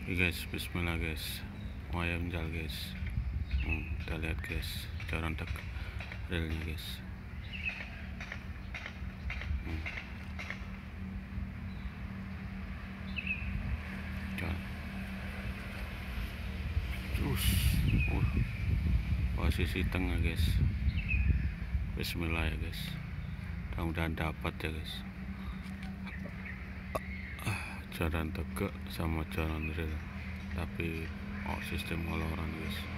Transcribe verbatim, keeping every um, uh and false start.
Oke guys, bismillah guys, wayang jal guys. hmm, kita lihat guys cara untuk relnya guys. hmm. Terus uh, posisi tengah guys. Bismillah ya guys, mudah-mudahan dapat ya guys. Jalan tegak sama jalan rel, tapi oh, sistem oloran guys.